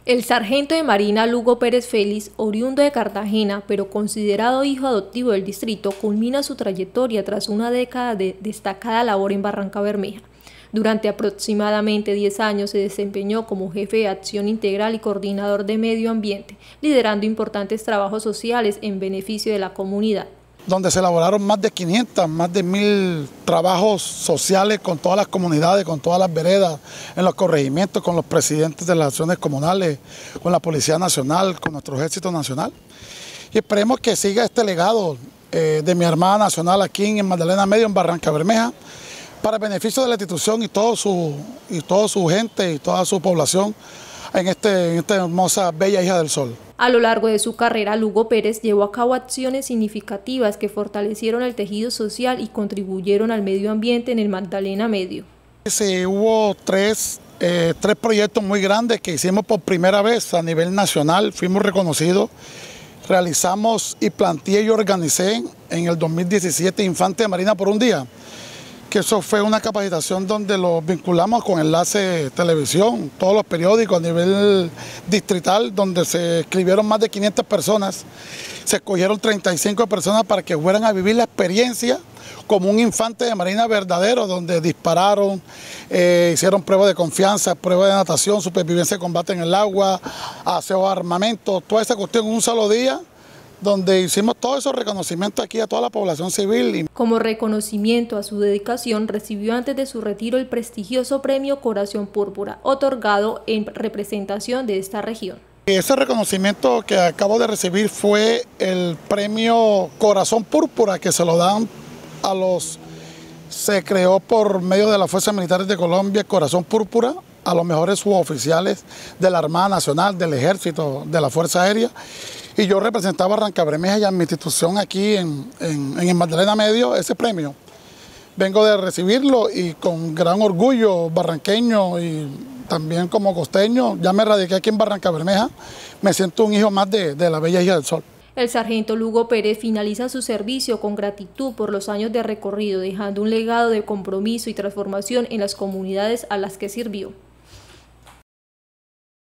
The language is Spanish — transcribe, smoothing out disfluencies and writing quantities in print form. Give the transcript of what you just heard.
El sargento de Marina Lugo Pérez Félix, oriundo de Cartagena, pero considerado hijo adoptivo del distrito, culmina su trayectoria tras una década de destacada labor en Barrancabermeja. Durante aproximadamente 10 años se desempeñó como jefe de acción integral y coordinador de medio ambiente, liderando importantes trabajos sociales en beneficio de la comunidad. Donde se elaboraron más de 500, más de 1000 trabajos sociales con todas las comunidades, con todas las veredas, en los corregimientos, con los presidentes de las acciones comunales, con la Policía Nacional, con nuestro Ejército Nacional. Y esperemos que siga este legado de mi Armada Nacional aquí en Magdalena Medio, en Barrancabermeja, para el beneficio de la institución y toda su gente y toda su población en esta hermosa, bella hija del sol. A lo largo de su carrera, Lugo Pérez llevó a cabo acciones significativas que fortalecieron el tejido social y contribuyeron al medio ambiente en el Magdalena Medio. Sí, hubo tres proyectos muy grandes que hicimos por primera vez a nivel nacional, fuimos reconocidos. Realizamos y planteé y organicé en el 2017 Infante de Marina por un día, que eso fue una capacitación donde lo vinculamos con Enlace Televisión, todos los periódicos a nivel distrital, donde se escribieron más de 500 personas, se escogieron 35 personas para que fueran a vivir la experiencia como un infante de marina verdadero, donde dispararon, hicieron pruebas de confianza, pruebas de natación, supervivencia de combate en el agua, aseo, armamento, toda esa cuestión en un solo día, donde hicimos todos esos reconocimientos aquí a toda la población civil. Como reconocimiento a su dedicación, recibió antes de su retiro el prestigioso premio Corazón Púrpura, otorgado en representación de esta región. Ese reconocimiento que acabo de recibir fue el premio Corazón Púrpura, que se lo dan se creó por medio de las Fuerzas Militares de Colombia, Corazón Púrpura, a los mejores suboficiales de la Armada Nacional, del Ejército, de la Fuerza Aérea. Y yo representaba a Barrancabermeja y a mi institución aquí en Magdalena Medio ese premio. Vengo de recibirlo y con gran orgullo barranqueño y también como costeño, ya me radiqué aquí en Barrancabermeja, me siento un hijo más de la bella hija del sol. El sargento Lugo Pérez finaliza su servicio con gratitud por los años de recorrido, dejando un legado de compromiso y transformación en las comunidades a las que sirvió.